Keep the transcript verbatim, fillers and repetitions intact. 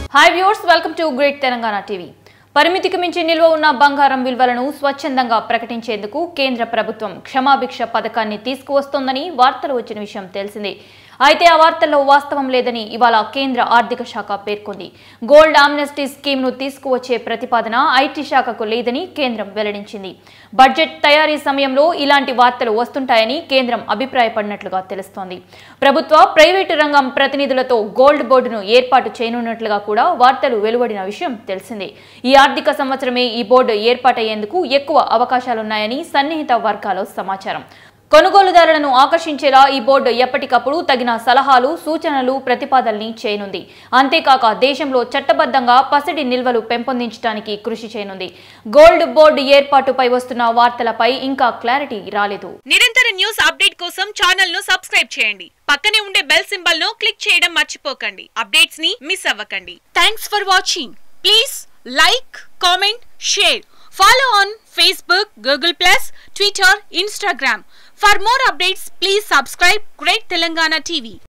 Hi viewers, welcome to Great Telangana T V. పరిమితికి మించి నిల్వ ఉన్న బంగారం విలువలను స్వచ్ఛందంగా ప్రకటించేందుకు కేంద్ర ప్రభుత్వం క్షమాభిక్ష పథకాన్ని తీసుకువస్తోందని వార్తలు వచ్చిన విషయం తెలిసిందే. అయితే ఆ వార్తల్లో వాస్తవం లేదని ఇవాళ కేంద్ర ఆర్థిక శాఖ పేర్కొంది. గోల్డ్ ఆమ్నెస్టీ స్కీమ్ ను తీసుకువచ్చే ప్రతిపాదన ఐటీ శాఖకు లేదని కేంద్రం వెల్లడించింది. బడ్జెట్ తయారీ సమయంలో ఇలాంటి వార్తలు వస్తుంటాయని కేంద్రం అభిప్రాయపడినట్లుగా తెలుస్తోంది. ప్రభుత్వ ప్రైవేటు రంగం ప్రతినిధులతో గోల్డ్ బోర్డును ఏర్పాటు చేయనున్నట్లుగా కూడా వార్తలు వెలువడిన విషయం తెలిసిందే. ఈ ఆర్థిక సంవత్సరమే ఈ బోర్డు ఏర్పాటయ్యేందుకు ఎక్కువ అవకాశాలున్నాయని సన్నిహిత వర్గాల సమాచారం. కొనుగోలుదారులను ఆకర్షించేలా ఈ బోర్డు ఎప్పటికప్పుడు తగిన సలహాలు, సూచనలు, ప్రతిపాదనలు చేయనుంది. అంతేకాక దేశంలో చట్టబద్ధంగా పసిడి నిల్వలు పెంపొందించడానికి కృషి చేయనుంది. గోల్డ్ బోర్డు ఏర్పాటుపై వస్తున్న వార్తలపై ఇంకా క్లారిటీ రాలేదు. నిరంతర న్యూస్ అప్డేట్ కోసం ఛానల్ ను సబ్స్క్రైబ్ చేయండి. పక్కనే ఉండే బెల్ సింబల్ ను క్లిక్ చేయడం మర్చిపోకండి. అప్డేట్స్ ని మిస్ అవ్వకండి. Thanks for watching. Please like, comment, share. Follow on Facebook, Google plus, Twitter, Instagram. For more updates, please subscribe Great Telangana T V.